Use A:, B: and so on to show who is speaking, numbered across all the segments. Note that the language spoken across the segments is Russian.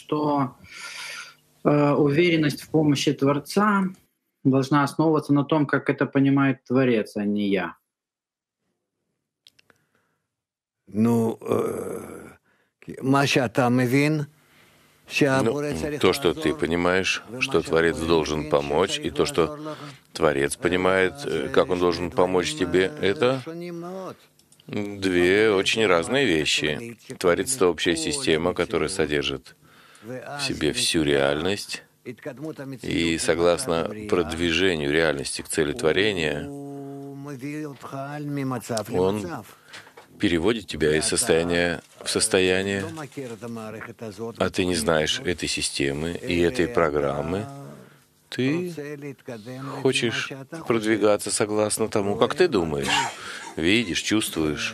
A: что уверенность в помощи Творца должна основываться на том, как это понимает Творец, а не я.
B: Ну, Маша, там вин.
C: То, что ты понимаешь, что Творец должен помочь, и то, что Творец понимает, как он должен помочь тебе, это две очень разные вещи. Творец — это общая система, которая содержит в себе всю реальность, и согласно продвижению реальности к цели творения, он переводит тебя из состояния в состояние, а ты не знаешь этой системы и этой программы. Ты хочешь продвигаться согласно тому, как ты думаешь, видишь, чувствуешь.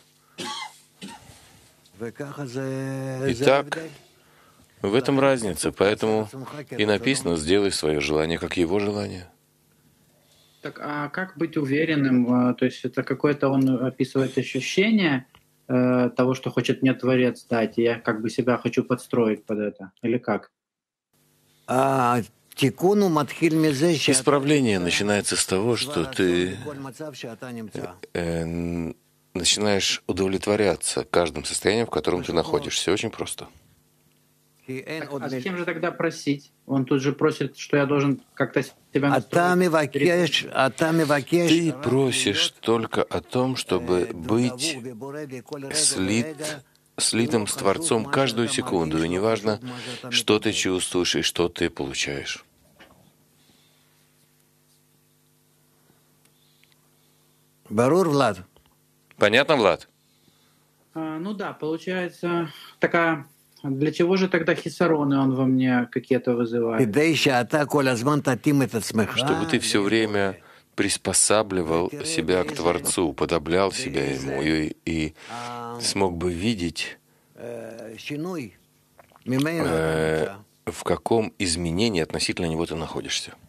C: Итак, в этом разница, поэтому и написано «сделай свое желание, как его желание».
A: Так, а как быть уверенным? То есть это какое-то, он описывает ощущение того, что хочет мне Творец дать, и я как бы себя хочу подстроить под это, или как?
C: Исправление начинается с того, что ты начинаешь удовлетворяться каждым состоянием, в котором ты находишься. Очень просто.
A: Так, а зачем же тогда просить? Он тут же просит, что я должен как-то себя настроить.
C: Ты просишь только о том, чтобы быть слитым с Творцом каждую секунду, и неважно, что ты чувствуешь и что ты получаешь. Понятно, Влад?
A: Ну да, получается такая... Для чего же тогда хисароны он во мне какие-то вызывает?
C: Чтобы ты все время приспосабливал себя к Творцу, уподоблял себя Ему и смог бы видеть, в каком изменении относительно Него ты находишься.